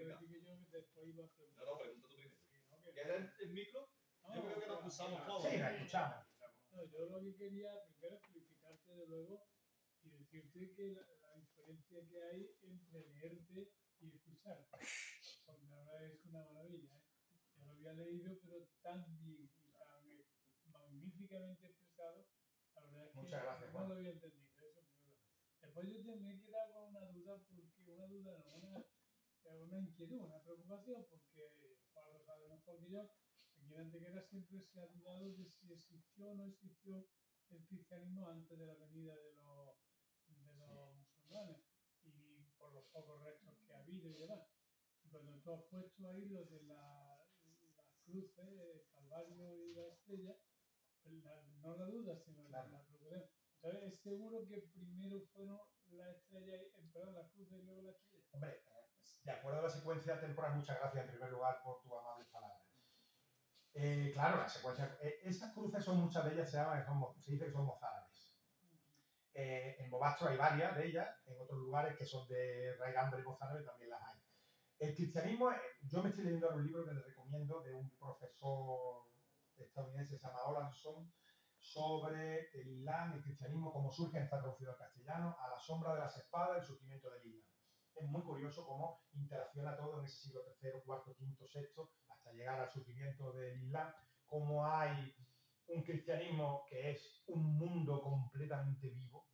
quiero decir que yo después iba a preguntar. No, pregunta tú primero. Sí, ¿Quieres el micro? no, Yo creo que nos pulsamos todos. Sí, nos escuchamos. No, yo lo que quería primero felicitarte de luego y decirte que la diferencia que hay entre leerte y escucharte. Porque la verdad es una maravilla, ¿eh? Yo lo había leído, pero tan bien y tan magníficamente expresado, la verdad es que Muchas gracias, no Juan. lo había entendido. Eso es verdad. Después yo me he quedado con una duda, porque una inquietud, una preocupación, porque Juan lo sabe mejor que yo. Aquí en Antequera siempre se ha dudado de si existió o no existió el cristianismo antes de la venida de los musulmanes y por los pocos restos que ha habido y demás. Y cuando tú has puesto ahí lo de las cruces, el Calvario y la estrella, pues no la duda, sino Claro. la preocupación. Entonces es seguro que primero fueron la estrella, perdón, las cruces y luego la estrella. Hombre, de acuerdo a la secuencia temporal, muchas gracias en primer lugar por tus amables palabras. Claro, la secuencia. Estas cruces son muchas de ellas, se dice que son mozárabes. En Bobastro hay varias de ellas, en otros lugares que son de raigambre mozárabe también las hay. El cristianismo, yo me estoy leyendo ahora un libro que les recomiendo de un profesor estadounidense que se llama Olanson sobre el Islam, el cristianismo, cómo surge, está traducido al castellano, a la sombra de las espadas, el surgimiento del Islam. Es muy curioso cómo interacciona todo en ese siglo III, IV, V, VI, hasta llegar al surgimiento del Islam, cómo hay un cristianismo que es un mundo completamente vivo,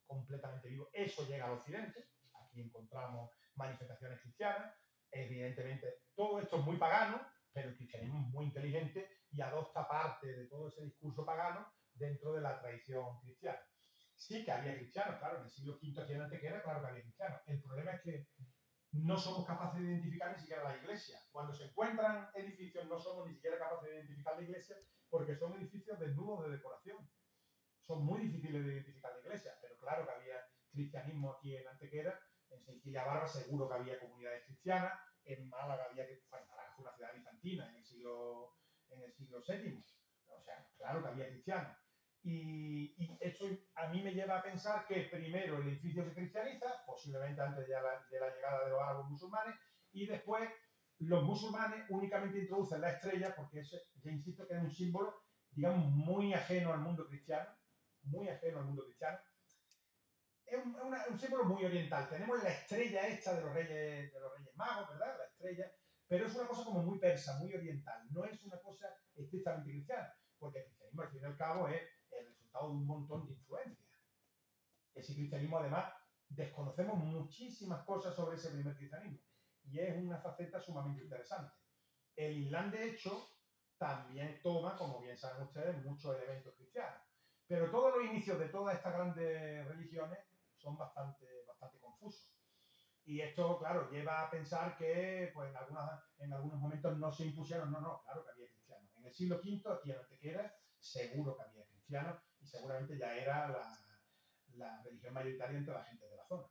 eso llega al occidente, aquí encontramos manifestaciones cristianas, evidentemente todo esto es muy pagano, pero el cristianismo es muy inteligente y adopta parte de todo ese discurso pagano dentro de la tradición cristiana. Sí que había cristianos, claro, en el siglo V aquí en Antequera, claro que había cristianos. El problema es que no somos capaces de identificar ni siquiera la iglesia. Cuando se encuentran edificios no somos ni siquiera capaces de identificar la iglesia porque son edificios desnudos de decoración. Son muy difíciles de identificar la iglesia, pero claro que había cristianismo aquí en Antequera, en Sicilia Barba seguro que había comunidades cristianas, en Málaga Málaga fue una ciudad bizantina en el siglo VII. O sea, claro que había cristianos. Y eso a mí me lleva a pensar que primero el edificio se cristianiza, posiblemente antes de la llegada de los árabes musulmanes, y después los musulmanes únicamente introducen la estrella, porque eso, ya insisto, que es un símbolo, digamos, muy ajeno al mundo cristiano, Es un símbolo muy oriental. Tenemos la estrella esta de los Reyes Magos, ¿verdad? La estrella, pero es una cosa como muy persa, muy oriental. No es una cosa estrictamente cristiana, porque el cristianismo, al fin y al cabo, es el resultado de un montón de influencias. Ese cristianismo, además, desconocemos muchísimas cosas sobre ese primer cristianismo y es una faceta sumamente interesante. El Islam, de hecho, también toma, como bien saben ustedes, muchos elementos cristianos. Pero todos los inicios de todas estas grandes religiones son bastante confusos. Y esto, claro, lleva a pensar que pues, en algunos momentos no se impusieron. No, claro que había cristianos. En el siglo V, aquí en Antequera, seguro que había cristianos y seguramente ya era la religión mayoritaria entre la gente de la zona.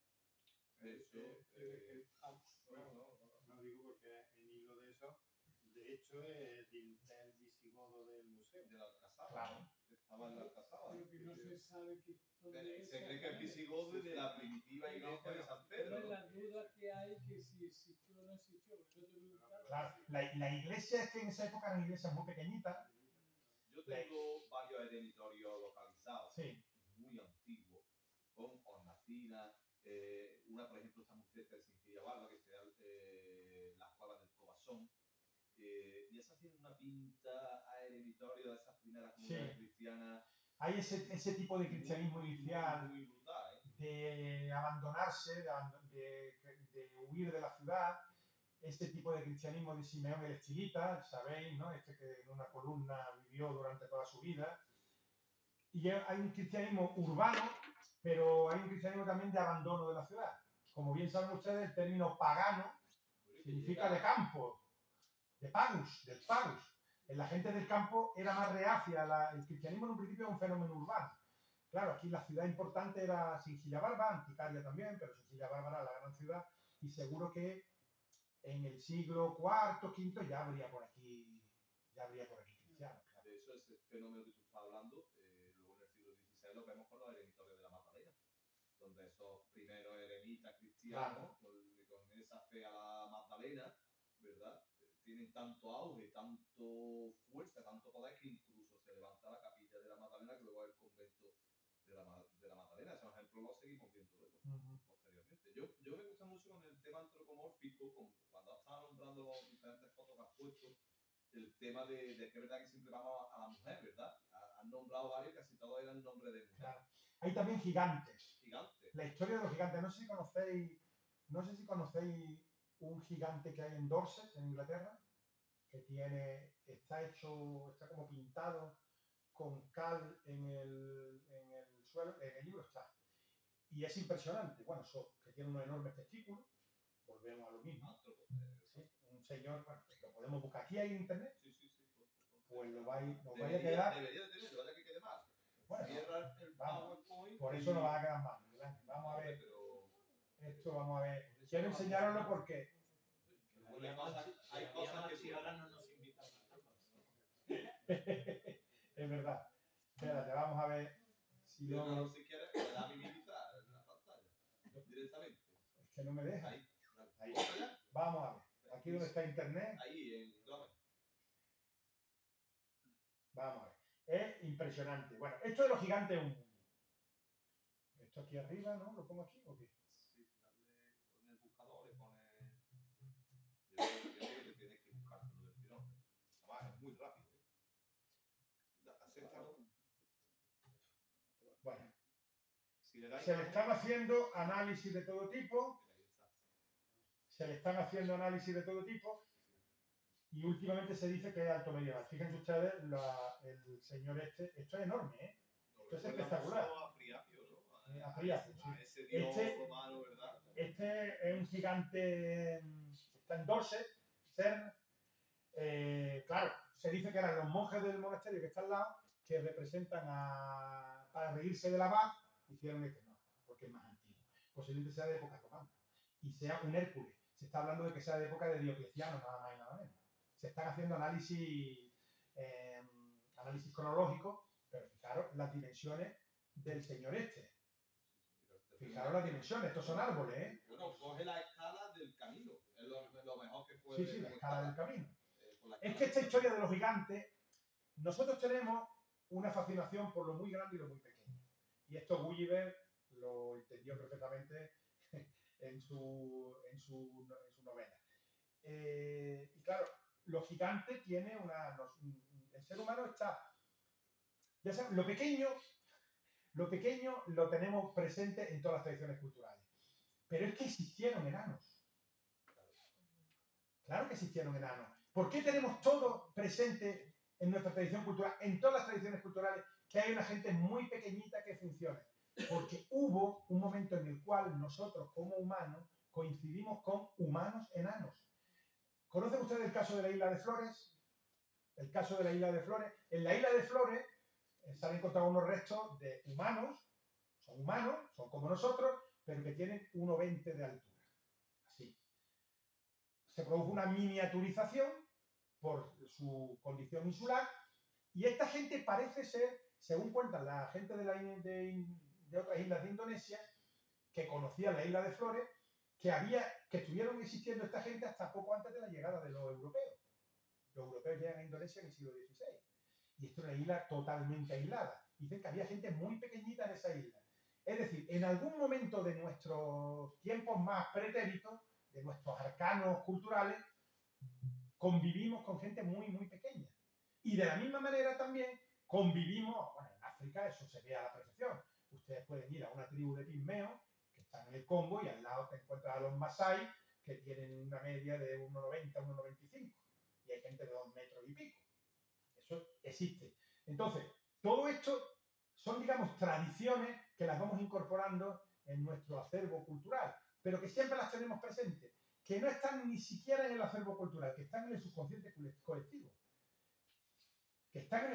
No digo porque en hilo de eso, de hecho, es del visigodo del museo. De la Alcazaba. Claro. Estaba en la Alcazaba. Pero que no se sabe que Se cree que el visigodo es de la primitiva iglesia de San Pedro. Pero las dudas que hay que si existió o no existió. Claro, la iglesia es que en esa época eran iglesias muy pequeñitas. Yo tengo varios eremitorios localizados, sí, muy antiguos, con hornacinas. Una, por ejemplo, está muy cerca de Singilla Barba, que es las cuevas del Cobasón. Y esas tienen una pinta a eremitorio de esas primeras comunidades cristianas. Hay ese tipo de cristianismo inicial, muy brutal, de abandonarse, de huir de la ciudad. Este tipo de cristianismo de Simeón el Estilita, sabéis, ¿no? Este que en una columna vivió durante toda su vida. Y hay un cristianismo urbano, pero hay un cristianismo también de abandono de la ciudad. Como bien saben ustedes, el término pagano significa de campo, de pagus, del pagus. La gente del campo era más reacia. El cristianismo en un principio era un fenómeno urbano. Claro, aquí la ciudad importante era Singilla Barba, Anticaria también, pero Singilla Barba era la gran ciudad y seguro que en el siglo IV, V ya habría por aquí cristianos. Claro. De eso, ese fenómeno que tú estás hablando, luego en el siglo XVI lo vemos con los eremitorios de la Magdalena, donde esos primeros eremitas cristianos, con esa fe a la Magdalena, Magdalena, ¿verdad? Tienen tanto auge, tanto fuerza, tanto poder que incluso se levanta la capilla de la Magdalena, que luego es el convento de la Magdalena. Esos ejemplos los seguimos viendo luego, posteriormente. Yo me gusta mucho con el tema antropomórfico, cuando estaba nombrando los diferentes fotos que has puesto, el tema de que es verdad que siempre vamos a la mujer, ¿verdad? Han nombrado varios, casi todos eran nombre de mujer. Claro. Hay también gigantes. Gigantes. La historia de los gigantes. No sé si conocéis un gigante que hay en Dorset, en Inglaterra, que está como pintado con cal en el suelo, en el libro está. Y es impresionante. Bueno, que tiene unos enormes testículos. Volvemos a lo mismo. ¿Sí? Un señor, bueno, lo podemos buscar aquí en internet. Sí. Pues nos vaya a quedar. Debería de tener, vaya que quede mal. Bueno, cierra el PowerPoint. Por eso nos va a quedar mal. Vamos a ver. Esto vamos a ver. Quiero enseñaroslo porque. Hay cosas que ahora no nos invitan a Es verdad. Espérate, vamos a ver si no. Si quieres, le da a minimizar la pantalla directamente. Es que no me deja. Ahí. Vamos a ver. Aquí donde está internet. Ahí, en Chrome. Vamos a ver. Es impresionante. Bueno, esto de los gigantes es un mundo. Esto aquí arriba, ¿no? ¿Lo pongo aquí o qué? Sí, darle con el buscador, le pone. Yo creo que tienes que buscártelo del tirón. Además, es muy rápido. Acéptalo. Bueno. Si le dais Se le están haciendo análisis de todo tipo. Y últimamente se dice que es alto medieval. Fíjense ustedes, el señor esto es enorme, ¿eh? Esto es espectacular. A Priapio, ¿no? A Priapio, sí. A ese dios romano, ¿verdad? Este es un gigante, está en Dorset, CERN. Claro, se dice que eran los monjes del monasterio que está al lado, que representan para reírse del abad, hicieron este, no, porque es más antiguo. Posiblemente sea de época romana. Y sea un Hércules. Se está hablando de que sea de época de Diocleciano, nada más y nada menos. Se están haciendo análisis cronológicos, pero fijaros las dimensiones del señor este. Fijaros las dimensiones, estos son árboles, ¿eh? Bueno, coge la escala del camino, es lo mejor que puede. Sí, la escala del camino. Escala es que esta historia de los gigantes, nosotros tenemos una fascinación por lo muy grande y lo muy pequeño. Y esto Gulliver lo entendió perfectamente en su novela. Y claro, los gigantes tienen el ser humano está, ya saben, lo pequeño lo tenemos presente en todas las tradiciones culturales. Pero es que existieron enanos. Claro que existieron enanos. ¿Por qué tenemos todo presente en nuestra tradición cultural, en todas las tradiciones culturales, que hay una gente muy pequeñita que funcione? Porque hubo un momento en el cual nosotros, como humanos, coincidimos con humanos enanos. ¿Conocen ustedes el caso de la isla de Flores? El caso de la isla de Flores. En la isla de Flores se han encontrado unos restos de humanos, son como nosotros, pero que tienen 1,20 de altura. Así. Se produjo una miniaturización por su condición insular y esta gente parece ser, según cuentan la gente de otras islas de Indonesia, que conocían la isla de Flores, que estuvieron existiendo esta gente hasta poco antes de la llegada de los europeos. Los europeos llegan a Indonesia en el siglo XVI. Y esto es una isla totalmente aislada. Dicen que había gente muy pequeñita en esa isla. Es decir, en algún momento de nuestros tiempos más pretéritos, de nuestros arcanos culturales, convivimos con gente muy, muy pequeña. Y de la misma manera también convivimos, bueno, en África eso se ve a la perfección. Ustedes pueden ir a una tribu de pigmeos que están en el Congo y al lado te encuentras a los Masái que tienen una media de 1,90, 1,95 y hay gente de 2 metros y pico. Eso existe. Entonces, todo esto son, digamos, tradiciones que las vamos incorporando en nuestro acervo cultural, pero que siempre las tenemos presentes, que no están ni siquiera en el acervo cultural, que están en el subconsciente colectivo. Me está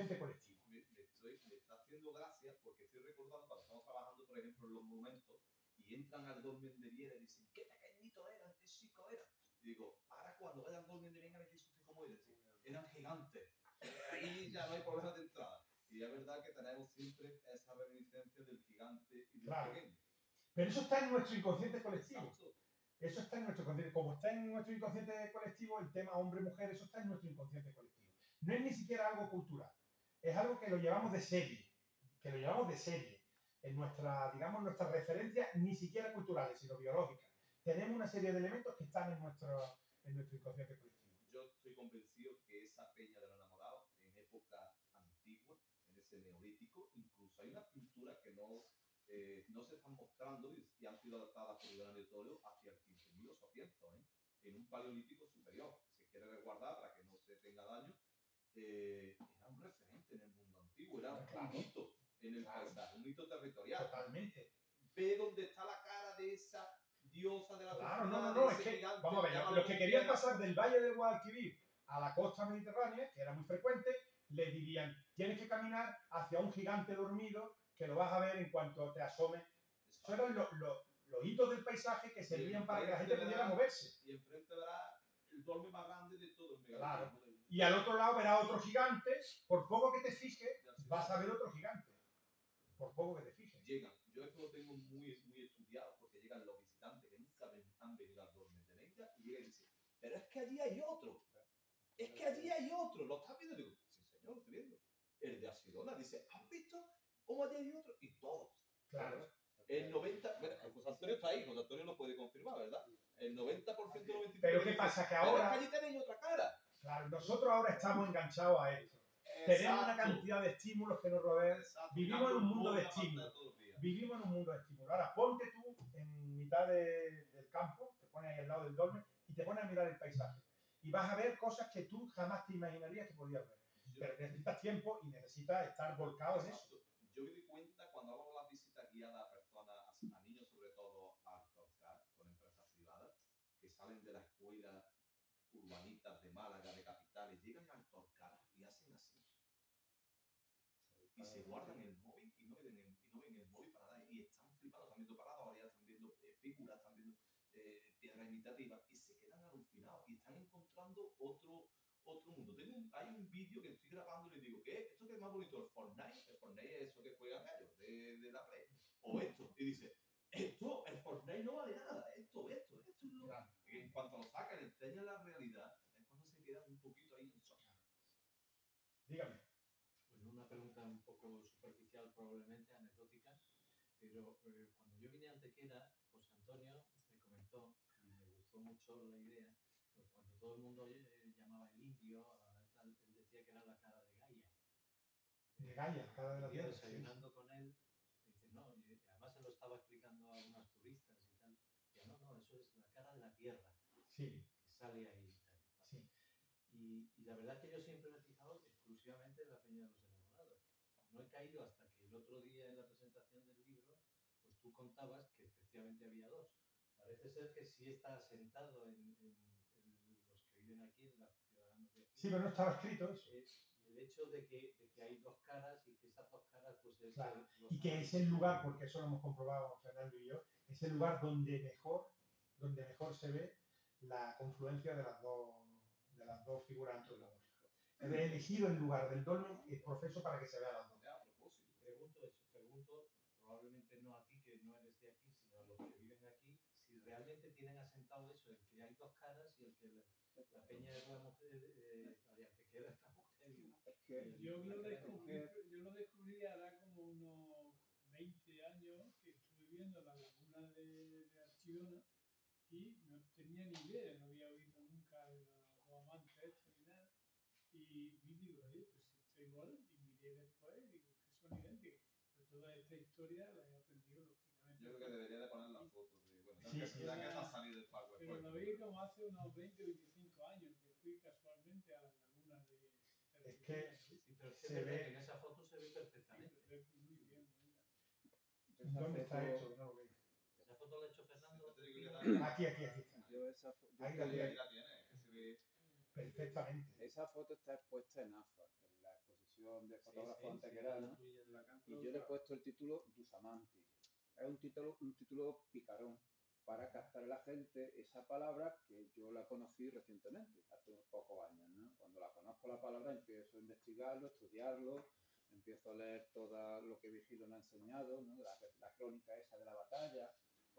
haciendo gracia porque estoy recordando cuando estamos trabajando, por ejemplo, en los monumentos y entran al Dolmen de Viera y dicen, qué pequeñito eran, qué chico era. Y digo, ahora cuando vayan al Dolmen de Viera, me dice usted cómo eran. Eran gigantes. Ahí ya no hay problema de entrada. Y es verdad que tenemos siempre esa reminiscencia del gigante y del pequeño. Pero eso está en nuestro inconsciente colectivo. Exacto. Eso está en nuestro inconsciente. Como está en nuestro inconsciente colectivo, el tema hombre-mujer, eso está en nuestro inconsciente colectivo. No es ni siquiera algo cultural. Es algo que lo llevamos de serie. Que lo llevamos de serie. En nuestra, digamos, nuestras referencias ni siquiera culturales, sino biológicas. Tenemos una serie de elementos que están en nuestro inconsciente colectivo. Yo estoy convencido que esa peña de los enamorados, en época antigua, en ese neolítico, incluso hay unas pinturas que no se están mostrando y han sido adaptadas por Gran de Toledo hacia el 15.800, en un paleolítico superior. Se quiere resguardar para que no se tenga daño. Era un referente en el mundo antiguo, era un hito en el paisaje, un hito territorial. Totalmente. Ve dónde está la cara de esa diosa de la Claro, no, es que, vamos a ver, los que querían pasar del Valle del Guadalquivir a la costa mediterránea, que era muy frecuente, les dirían, tienes que caminar hacia un gigante dormido que lo vas a ver en cuanto te asomes. Eso eran los hitos del paisaje que servían para que la gente pudiera moverse. Y enfrente verá el dolmen más grande de todo el megalitimo. Claro. Y al otro lado verá otro gigante, por poco que te fijes, vas a ver otro gigante. Por poco que te fijes. Llegan, yo esto lo tengo muy estudiado, porque llegan los visitantes que nunca han venido al dolmen de Neida y llegan y dicen, pero es que allí hay otro. Es que allí hay otro. ¿Lo estás viendo? Digo, sí, señor, lo estoy viendo. El de Asidona dice, ¿has visto cómo allí hay otro? Y todos. Claro. El 90%, bueno, José Antonio está ahí, José Antonio lo puede confirmar, ¿verdad? El 90%, 95%. Pero ¿qué pasa? Que ahora... Pero es que allí tenéis otra cara. Claro, nosotros ahora estamos enganchados a esto. Exacto. Tenemos una cantidad de estímulos que nos rodean. Exacto. Vivimos en un mundo de estímulos. Vivimos en un mundo de estímulos. Ahora, ponte tú en mitad del campo, te pones ahí al lado del dolmen y te pones a mirar el paisaje. Y vas a ver cosas que tú jamás te imaginarías que podías ver. Pero necesitas tiempo y necesitas estar volcado en eso. Yo me di cuenta cuando hago las visitas guiadas a personas, a niños sobre todo, a Altorcar, con empresas privadas, que salen de la escuela urbanitas de Málaga, de capitales, llegan a Altorcar y hacen así. Y se guardan el móvil y no ven el móvil para nada. Y están flipados, están viendo paradas, están viendo figuras, están viendo piedras imitativas y se quedan alucinados y están encontrando otro mundo. Hay un vídeo que estoy grabando y les digo, ¿qué? ¿Esto que es más bonito? ¿El Fortnite? El Fortnite es eso que juegan ellos de la Play. O esto. Y dice, el Fortnite no vale nada. Esto es lo claro. que en cuanto lo sacan, enseñan la realidad, es cuando se quedan un poquito ahí en shock. Dígame. Bueno, una pregunta un poco superficial, probablemente anecdótica, pero cuando yo vine a Antequera, José Antonio me comentó, y me gustó mucho la idea, pues cuando todo el mundo llamaba el indio, tal, él decía que era la cara de Gaia. De Gaia, cara de la tierra. Desayunando con él, dice, no, y además se lo estaba explicando a unos turistas y tal, decía, no, eso es la cara de la tierra, sí, que sale ahí y tal. Sí. Y la verdad es que yo siempre me he fijado exclusivamente en la Peña de los Enamorados. No he caído hasta que el otro día en la presentación del libro, pues tú contabas que efectivamente había dos. Parece ser que sí está asentado en los que viven aquí, en los ciudadanos de aquí. Sí, pero no estaba escrito eso. El hecho de que hay dos caras y que esas dos caras, pues es... Claro. Y que es el lugar, porque eso lo hemos comprobado Fernando y yo, es el lugar donde mejor se ve la confluencia de las dos figuras antropomórficas. He elegido el lugar del dolmen y el proceso para que se vea las dos. A propósito, pregunto, probablemente no a ti que no eres de aquí, sino a los que viven aquí, si realmente tienen asentado eso, el que hay dos caras y el que la peña es la mujer, la de Antequera es la mujer. Yo lo descubrí hará como unos 20 años que estuve viendo la laguna de Archidona y no tenía ni idea, no había oído nunca de los amantes estos ni nada. Y digo, oye, pues esto igual, y miré después y digo que son idénticos. Pero toda esta historia la he aprendido lógicamente. yo creo que debería de poner las fotos. Sí, ya que ha salido el PowerPoint. Pero lo vi como hace unos 20 o 25 años, que fui casualmente a la laguna de Es que Sí, pero se ve... en esa foto se ve perfectamente. Se ve muy bien, bonita. ¿Dónde está hecho? No lo veo. Esa foto la ha hecho Fernando. Aquí está. Ahí la tiene. Se ve Perfectamente. Esa foto está expuesta en AFA, en la exposición de fotógrafos antequeranos, y yo le he puesto el título Dusamanti. Es un título picarón para captar a la gente esa palabra que yo la conocí recientemente, hace unos pocos años, ¿no? Cuando la conozco la palabra empiezo a investigarlo, estudiarlo, empiezo a leer todo lo que Virgilio me ha enseñado, ¿no? La crónica esa de la batalla,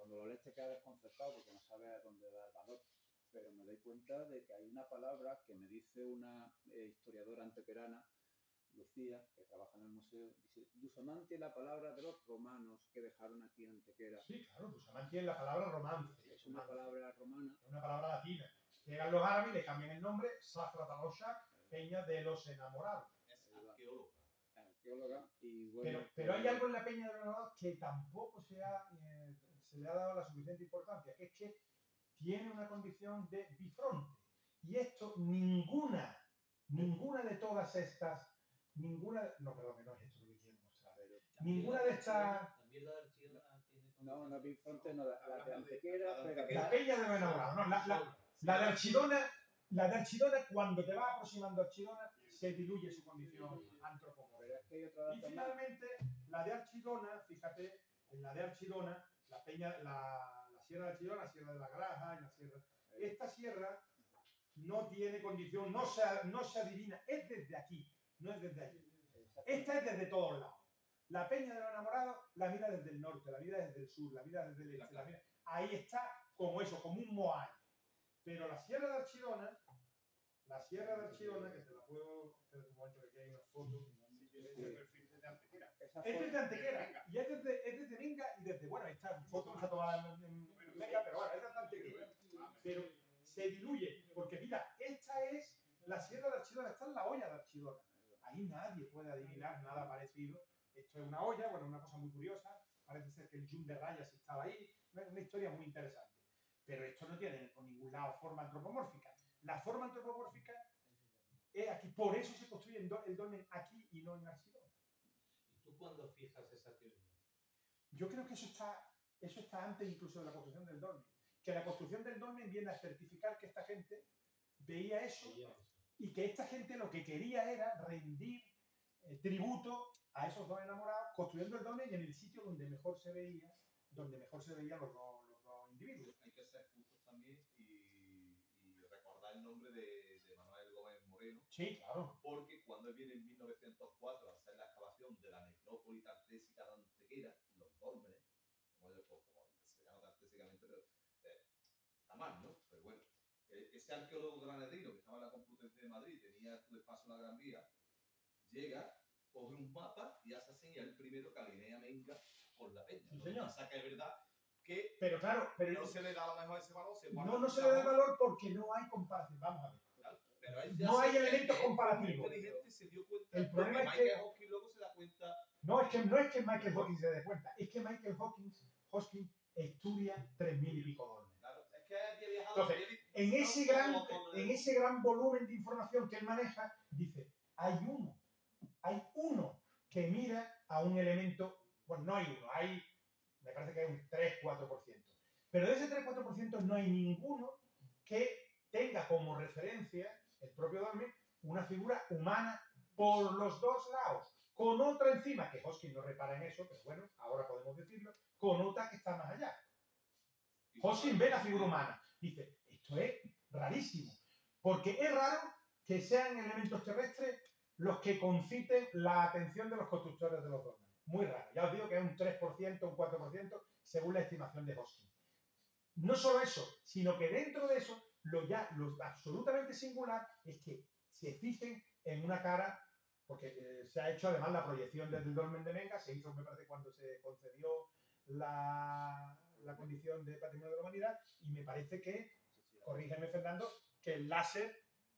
cuando lo lees te quedas desconcertado porque no sabes a dónde dar valor. Pero me doy cuenta de que hay una palabra que me dice una historiadora antequerana, Lucía, que trabaja en el museo, dice, Dusamanti es la palabra de los romanos que dejaron aquí en Antequera. Sí, claro, Dusamanti es la palabra romance. Es una palabra romana. Es una palabra latina. Llegan los árabes y le cambian el nombre, Safra Taloshak, Peña de los Enamorados. Es arqueóloga. Arqueóloga y bueno, Pero hay algo en la Peña de los Enamorados que tampoco se le ha dado la suficiente importancia, que es que tiene una condición de bifronte. Y esto, ninguna de todas estas, no, perdón, que no es esto lo que quiero mostrar. Ninguna de estas... También la Archidona tiene... no bifronte, no, la de Antequera, pero La Peña de los Enamorados, no, la de Archidona, cuando te vas aproximando a Archidona, se diluye su condición antropomórfica. Pero es que hay otro dato Y más. finalmente, la de Archidona, fíjate, en la de Archidona, la sierra de Archidona, la sierra de la Graja, y la sierra... Esta sierra no tiene condición, no se adivina, es desde aquí, no es desde allí. Esta es desde todos lados. La Peña de los Enamorados la mira desde el norte, la mira desde el sur, la mira desde el este, la mira... Ahí está como eso, como un moai. Pero la sierra de Archidona, que te la puedo... Espera un momento que aquí hay una foto. Es desde Antequera, y es desde Venga y desde, bueno, esta foto no está tomada en Venga, pero bueno, es desde Antequera. Pero se diluye, porque mira, esta es la sierra de Archidona, esta es la olla de Archidona. Ahí nadie puede adivinar nada parecido. Esto es una olla, bueno, una cosa muy curiosa, parece ser que el yun de rayas estaba ahí, una historia muy interesante. Pero esto no tiene por ningún lado forma antropomórfica. La forma antropomórfica es aquí, por eso se construye el dolmen aquí y no en Archidona. ¿Y tú cuándo fijas esa teoría? Yo creo que eso está antes incluso de la construcción del dolmen. Que la construcción del dolmen viene a certificar que esta gente veía eso y que esta gente lo que quería era rendir tributo a esos dos enamorados construyendo el dolmen en el sitio donde mejor se veían los dos individuos. Hay que ser justos también y recordar el nombre de Manuel Gómez Moreno. Sí, claro. Porque cuando él viene en 1904 a hacer la excavación de la necrópolis tartésica de Antequera, los dólmenes, como se llama tartésicamente, pero está mal, ¿no? Pero bueno, ese arqueólogo granadino que estaba en la Complutense de Madrid, tenía su despacho en la Gran Vía, llega, coge un mapa y hace señal el primero que alinea Menga por la peña. Sí, señor. O sea que es verdad que Pero claro, no se le da a lo mejor ese valor. No se le da valor porque no hay comparación. Vamos a ver. Claro, pero él ya no hay elementos comparativos. Inteligente se dio cuenta. El problema es que Michael Hawking luego se da cuenta. No es que Michael Hawking se dé cuenta, es que Michael Hawking estudia 3.000 y pico dólares. Claro, es que había viajado. Entonces, en ese gran volumen de información que él maneja, dice, hay uno que mira a un elemento, bueno, no hay uno, me parece que hay un 3-4%. Pero de ese 3-4% no hay ninguno que tenga como referencia el propio dolmen una figura humana por los dos lados, con otra encima, que Hoskin no repara en eso, pero bueno, ahora podemos decirlo, con otra que está más allá. Hoskin ve la figura humana, dice, esto es rarísimo, porque es raro que sean elementos terrestres los que conciten la atención de los constructores de los dolmenes. Muy raro, ya os digo que es un 3%, un 4%, según la estimación de Hoskin. No solo eso, sino que dentro de eso, lo absolutamente singular es que se fijen en una cara, porque se ha hecho además la proyección desde el dolmen de Menga, se hizo, me parece, cuando se concedió la condición de Patrimonio de la Humanidad, y me parece que, corrígeme Fernando, que el láser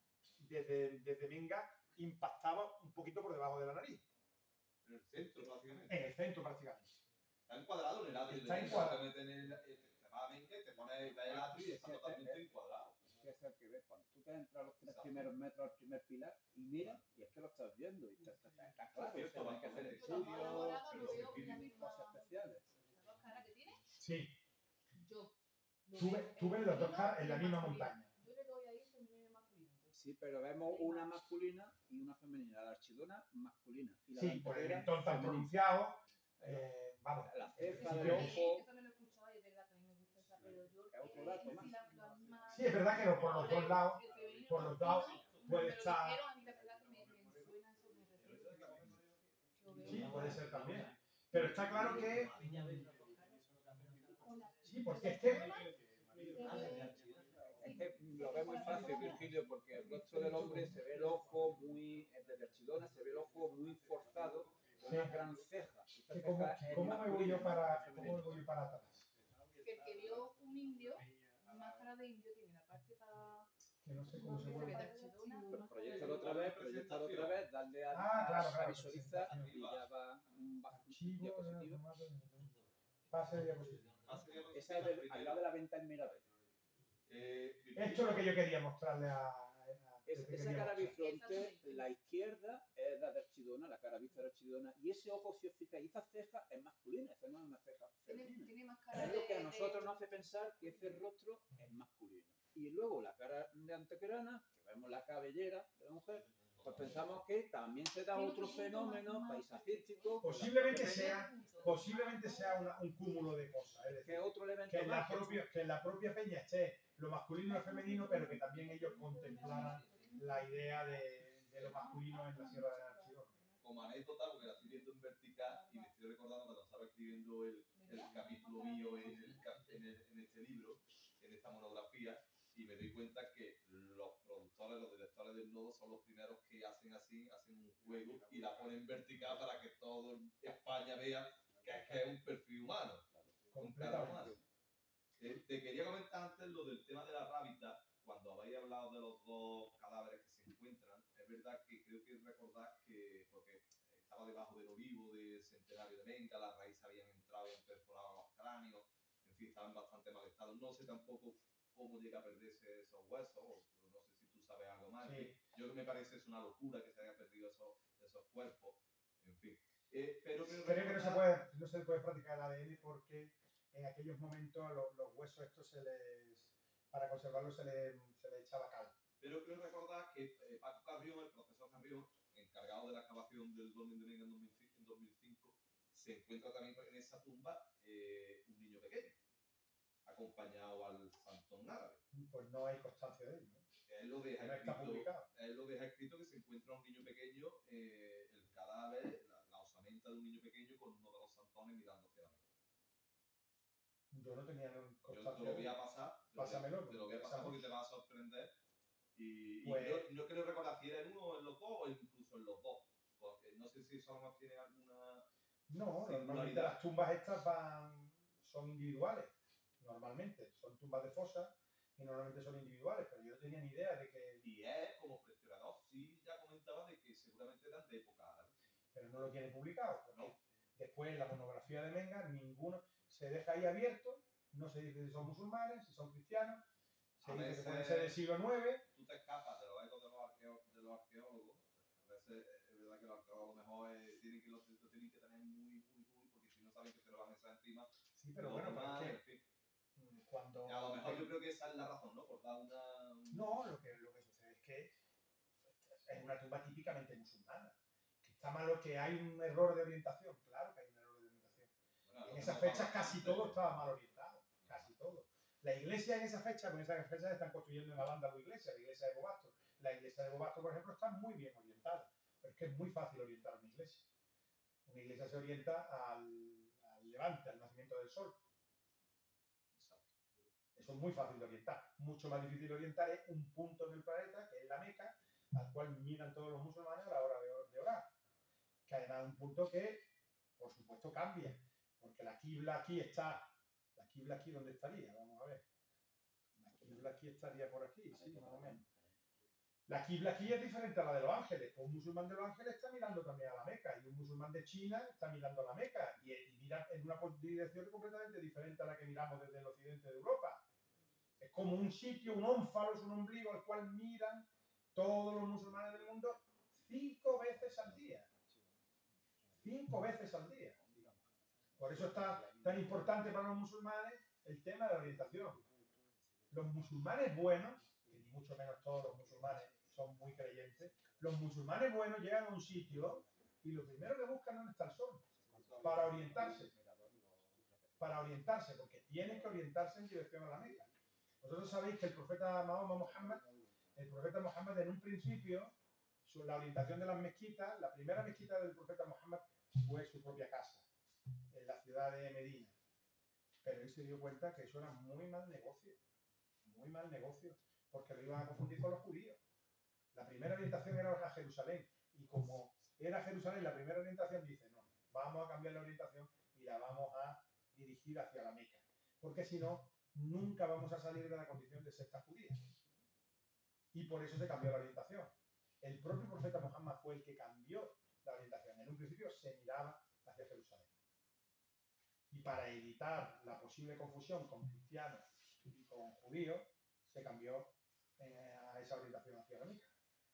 desde Menga impactaba un poquito por debajo de la nariz. En el centro, prácticamente. En el centro, prácticamente. Está encuadrado en el atrio. Está encuadrado. Te vas a Menga y te pones el atrio y está totalmente encuadrado. Es que que ves, cuando tú te entras a los 3 primeros metros al primer pilar y miras, y es que lo estás viendo, y está claro, Cierto, hay que hacer el estudios, pero se pide cosas especiales. ¿Las dos caras que tiene? Sí. Yo. Tú ves las dos caras en la misma montaña. Yo le doy ahí femenino y masculino. Sí, pero vemos una masculina y una femenina. La archidona masculina. Y la Sí, por el Antequera, mentón tan femenina. pronunciado. Vamos. La Eso ceja del me ojo. lo he escuchado y es verdad que a mí me gusta esa, pero yo... Es otro dato más. la misma... Sí, es verdad que por los dos lados, El femenino por los masculino, lados puede pero estar... quiero, a mí la verdad que me suena eso, me refiero. Sí, puede ser también. Pero está claro que... Sí, Sí, porque es que Es que lo ve muy fácil, Virgilio, porque el rostro del hombre se ve el ojo muy, desde Archidona se ve el ojo muy forzado, con una gran ceja. Esa que ceja es ¿cómo me voy masculina, yo para, no es cómo me femenina. voy yo para atrás? Que el que vio un indio, máscara de indio, tiene la parte para Que no sé cómo se se ve vuelve. de Archidona. Pero proyectalo otra vez, darle a, Claro, visualizar presentación. y ya va Archivo, diapositiva. Pase de diapositiva. Esa es al lado de la venta en Mirabel. Esto es lo que yo quería mostrarle a Esa cara bifronte, la izquierda es la de Archidona, la cara vista de Archidona, y ese ojo, si os fijáis, esa ceja es masculina, esa no es una ceja femenina. Tiene máscara Es lo que a nosotros nos hace pensar que ese rostro es masculino. Y luego la cara de Antequerana, que vemos la cabellera de la mujer, pues pensamos que también se da otro fenómeno paisajístico. Posiblemente sea un cúmulo de cosas. Es Que decir, otro elemento que más. en la propia peña esté lo masculino y lo femenino, pero que también ellos contemplaran la idea de lo masculino en la Sierra de Archidona. Como anécdota, porque la estoy viendo en vertical y me estoy recordando cuando estaba escribiendo el capítulo mío en este libro, en esta monografía, y me doy cuenta que los productores, los directores del nodo son los primeros que hacen así, hacen un juego y la ponen vertical para que todo España vea que es un perfil humano, un cara humano. Te quería comentar antes lo del tema de la rábita, cuando habéis hablado de los dos cadáveres que se encuentran. Es verdad que creo que recordás que, porque estaba debajo del olivo de Centenario de Menga, las raíces habían entrado y han perforado los cráneos, en fin, estaban bastante mal estado. No sé tampoco cómo llega a perderse esos huesos, o no sé si tú sabes algo más. Sí. Yo que me parece es una locura que se hayan perdido esos cuerpos, en fin. Pero Creo que no se puede practicar el ADN porque en aquellos momentos los huesos estos para conservarlos se le echaba cal. Pero creo recordar que Paco Carrión, el profesor Carrión, encargado de la excavación del Dolmen de Menga en 2005, se encuentra también en esa tumba un niño pequeño, acompañado al santón árabe. Pues no hay constancia de ello. Él lo deja No está publicado. Él lo deja escrito que se encuentra un niño pequeño, el cadáver, la osamenta de un niño pequeño con uno de los santones mirando hacia la mesa. Yo no tenía Yo constancia. te lo voy a pasar. Pásamelo. Te lo voy a pasar porque te va a sorprender. Y Pues, no quiero recordar si era en uno o en los dos o incluso en los dos. Porque no sé si eso más tiene alguna. no, normalmente singularidad. las tumbas estas son individuales. Normalmente son tumbas de fosa y normalmente son individuales, pero yo no tenía ni idea de que. Y es como Prestirador, sí, ya comentaba de que seguramente eran de época árabe. Pero no lo tiene publicado. Porque No. después en la monografía de Menga ninguno se deja ahí abierto, no se dice si son musulmanes, si son cristianos, se A dice veces- que pueden ser del siglo IX. Tú te escapas de los ecos de los arqueólogos. A veces es verdad que los arqueólogos mejor tienen que lo tienen que tener muy, porque si no saben que se lo van a echar encima. Sí, pero los bueno, pero demás, es en que fin. cuando. A lo mejor yo creo que esa es la razón, ¿no? Por dar una. No, lo que sucede es que es una tumba típicamente musulmana. Que está malo que hay un error de orientación, claro que hay un error de orientación. Bueno, En esas fechas casi todo estaba mal orientado, casi todo. La iglesia en esa fecha, con esas fechas están construyendo en Al-Ándalus la iglesia de Bobasto. La iglesia de Bobasto, por ejemplo, está muy bien orientada, pero es que es muy fácil orientar una iglesia. Una iglesia se orienta al levante, al nacimiento del sol. Eso es muy fácil de orientar. Mucho más difícil de orientar es un punto en el planeta, que es la Meca, al cual miran todos los musulmanes a la hora de orar. Que además es un punto que, por supuesto, cambia. Porque la quibla aquí está. ¿La quibla aquí dónde estaría? Vamos a ver. La quibla aquí estaría por aquí, sí, más o menos. La quibla aquí es diferente a la de Los Ángeles. Un musulmán de Los Ángeles está mirando también a la Meca y un musulmán de China está mirando a la Meca y mira en una dirección completamente diferente a la que miramos desde el occidente de Europa. Es como un sitio, un ónfalo, es un ombligo al cual miran todos los musulmanes del mundo 5 veces al día. 5 veces al día. Por eso está tan importante para los musulmanes el tema de la orientación. Los musulmanes buenos, que ni mucho menos todos los musulmanes son muy creyentes, los musulmanes buenos llegan a un sitio y lo primero que buscan es dónde está el sol, para orientarse. Para orientarse, porque tienen que orientarse en dirección a la Meca. Vosotros sabéis que el profeta Muhammad en un principio, la orientación de las mezquitas, la primera mezquita del profeta Muhammad fue su propia casa, en la ciudad de Medina. Pero él se dio cuenta que eso era muy mal negocio, porque lo iban a confundir con los judíos. La primera orientación era a Jerusalén, y como era Jerusalén la primera orientación, dice, no, vamos a cambiar la orientación y la vamos a dirigir hacia la Meca, porque si no, nunca vamos a salir de la condición de secta judía. Y por eso se cambió la orientación. El propio profeta Muhammad fue el que cambió la orientación. En un principio se miraba hacia Jerusalén. Y para evitar la posible confusión con cristianos y con judíos, se cambió a esa orientación hacia la Meca.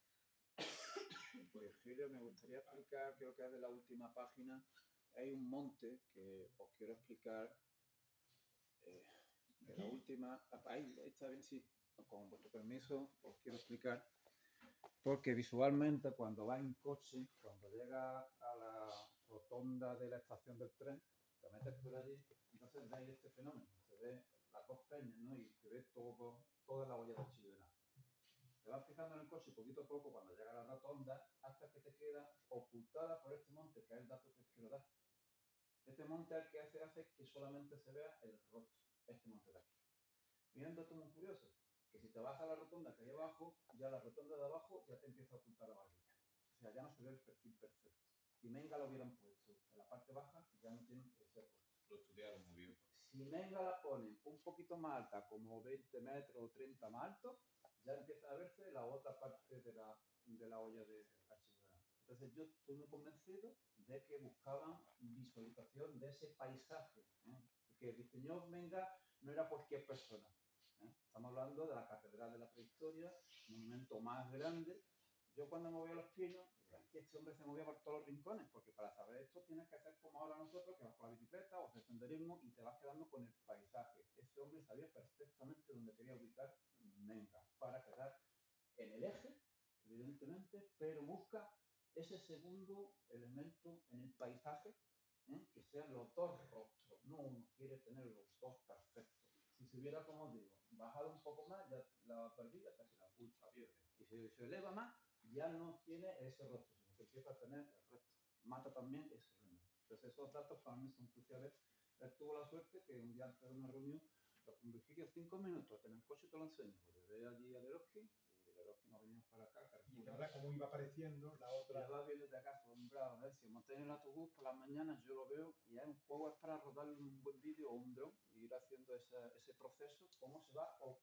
Virgilio, me gustaría explicar, creo que es de la última página, hay un monte que os quiero explicar, de la última, ahí está bien, sí, con vuestro permiso, os quiero explicar, porque visualmente cuando va en coche, cuando llega a la rotonda de la estación del tren, te metes por allí, entonces veis este fenómeno, se ve las dos peñas, ¿no? Y se ve toda la olla de Chilena. Te vas fijando en el coche poquito a poco cuando llega a la rotonda hasta que te queda ocultada por este monte, que es el dato que os quiero dar. Este monte al que hace que solamente se vea el rostro, este monte de aquí. Mira un dato muy curioso, que si te vas a la rotonda que hay abajo, ya la rotonda de abajo ya te empieza a ocultar la barbilla. O sea, ya no se ve el perfil perfecto. Si Menga lo hubieran puesto en la parte baja, ya no tienen ese rostro. Lo estudiaron muy bien. Si Menga la ponen un poquito más alta, como 20 metros o 30 más alto, ya empieza a verse la otra parte de la olla de Archidona. Entonces yo estoy muy convencido de que buscaban visualización de ese paisaje, que diseñó Menga no era cualquier persona. Estamos hablando de la Catedral de la Prehistoria, monumento más grande. Yo cuando me voy a Los Pinos, es que este hombre se movía por todos los rincones, porque para saber esto tienes que hacer como ahora nosotros, que vas con la bicicleta o hacer senderismo y te vas quedando con el paisaje. Ese hombre sabía perfectamente dónde quería ubicar Menga, para quedar en el eje, evidentemente, pero busca ese segundo elemento en el paisaje, que sean los dos rostros, no uno, quiere tener los dos perfectos. Si se hubiera, como os digo, bajado un poco más, ya la barbilla casi la oculta, pierde. Y si se eleva más, ya no tiene ese rostro, sino que empieza a tener el resto. Mata también ese elemento. Entonces esos datos para mí son cruciales. Él tuvo la suerte que un día antes de una reunión, con Virgilio 5 minutos, en el coche te lo enseño. Pues llegué allí a Leroski y de Leroski nos venimos para acá. Y ahora como iba apareciendo la otra... Ya vas viendo de acá, asombrado, a ver si montáis en el autobús por las mañanas, yo lo veo y es un juego, es para rodar un buen vídeo o un dron y ir haciendo ese proceso, cómo se va